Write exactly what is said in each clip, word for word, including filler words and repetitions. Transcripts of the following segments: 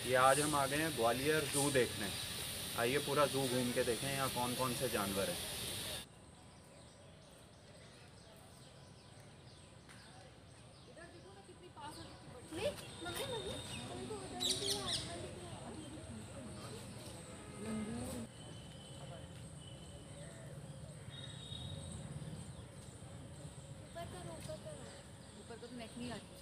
ये आज हम आ गए हैं ग्वालियर ज़ू देखने। आइए पूरा ज़ू घूम के देखें यहाँ कौन कौन से जानवर हैं। ऊपर को तो नेट नहीं आती।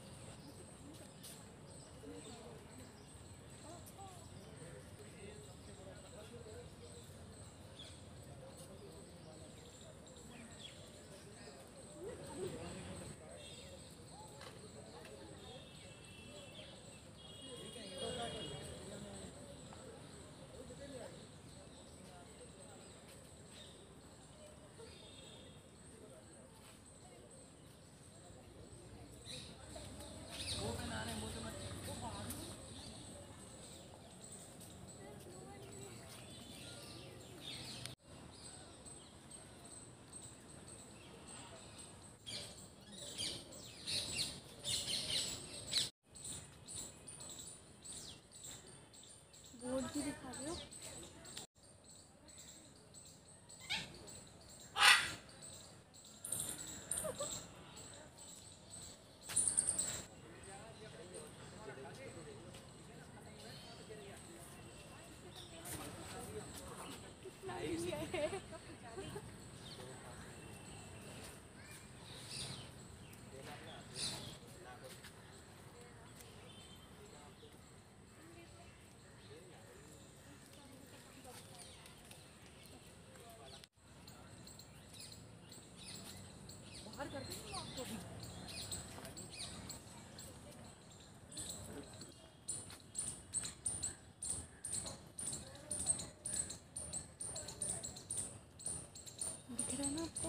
बोर्ड भी दिखा रहे हो। बाहर कर देंगे आपको भी। दिख रहा है ना आपको?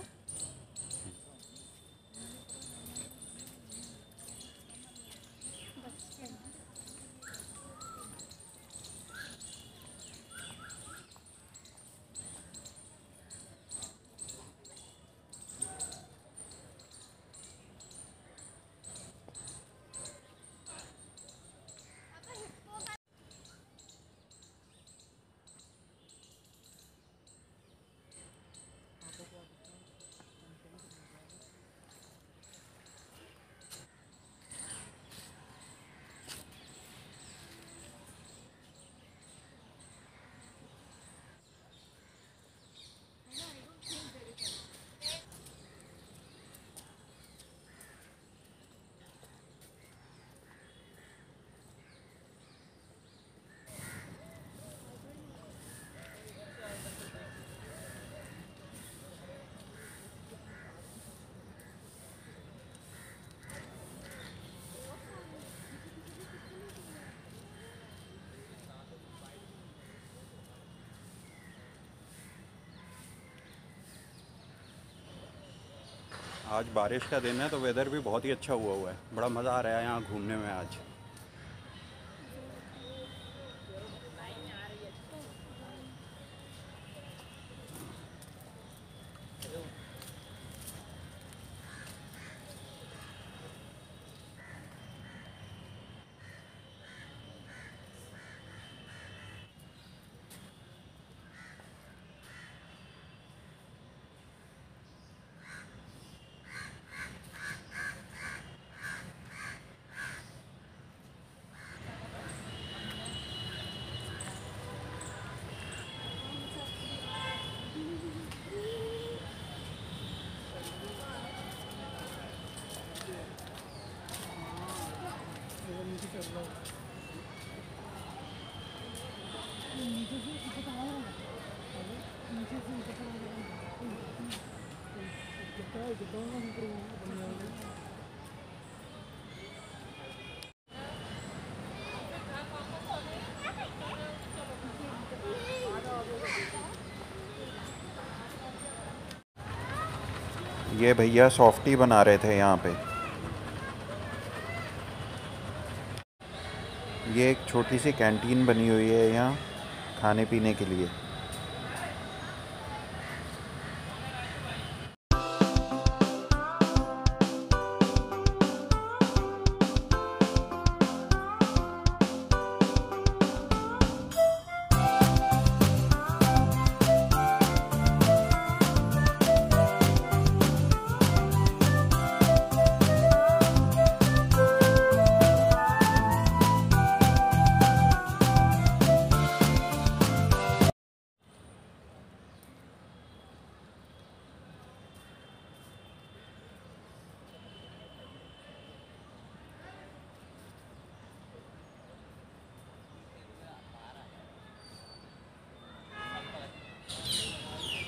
आज बारिश का दिन है तो वेदर भी बहुत ही अच्छा हुआ हुआ है। बड़ा मज़ा आ रहा है यहाँ घूमने में आज। ये भैया सॉफ्टी बना रहे थे यहाँ पे। ये एक छोटी सी कैंटीन बनी हुई है यहाँ खाने पीने के लिए।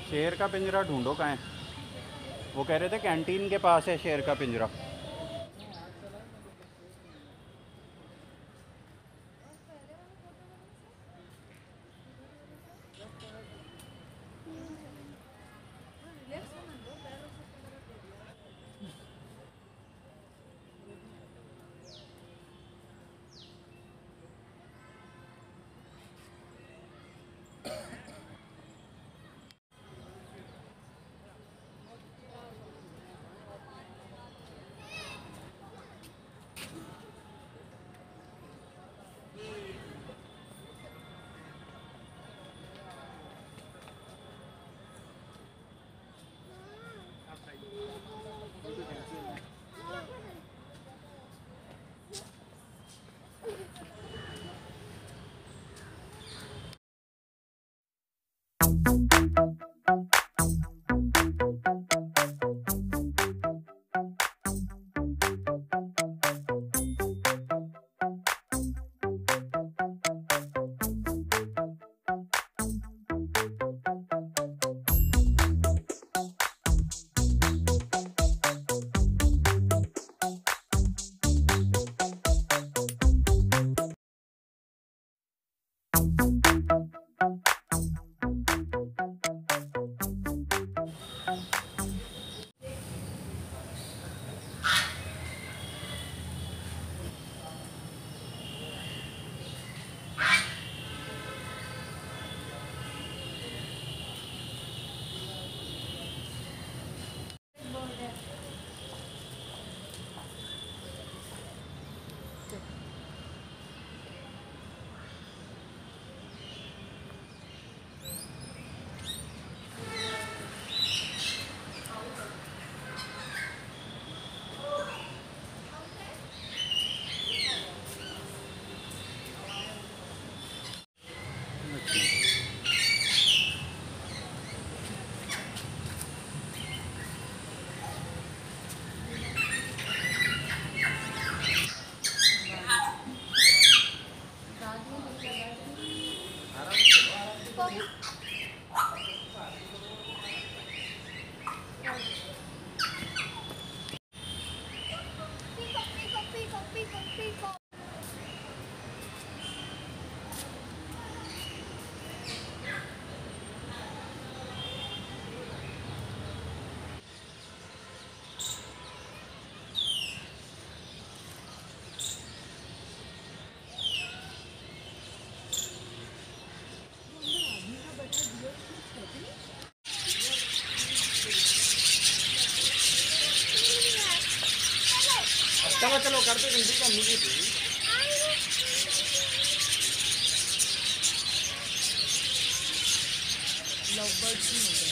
शेर का पिंजरा ढूंढो कहाँ है। वो कह रहे थे कैंटीन के पास है शेर का पिंजरा। चलो चलो करते जल्दी का मिली थी। लव बर्ड्स भी होंगे।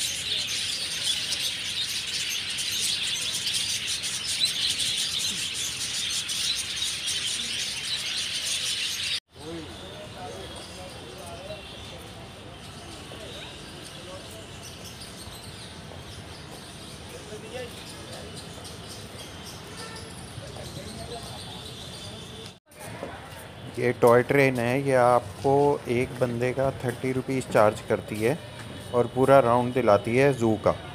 ये टॉय ट्रेन है, ये आपको एक बंदे का थर्टी रुपीज़ चार्ज करती है और पूरा राउंड दिलाती है ज़ू का।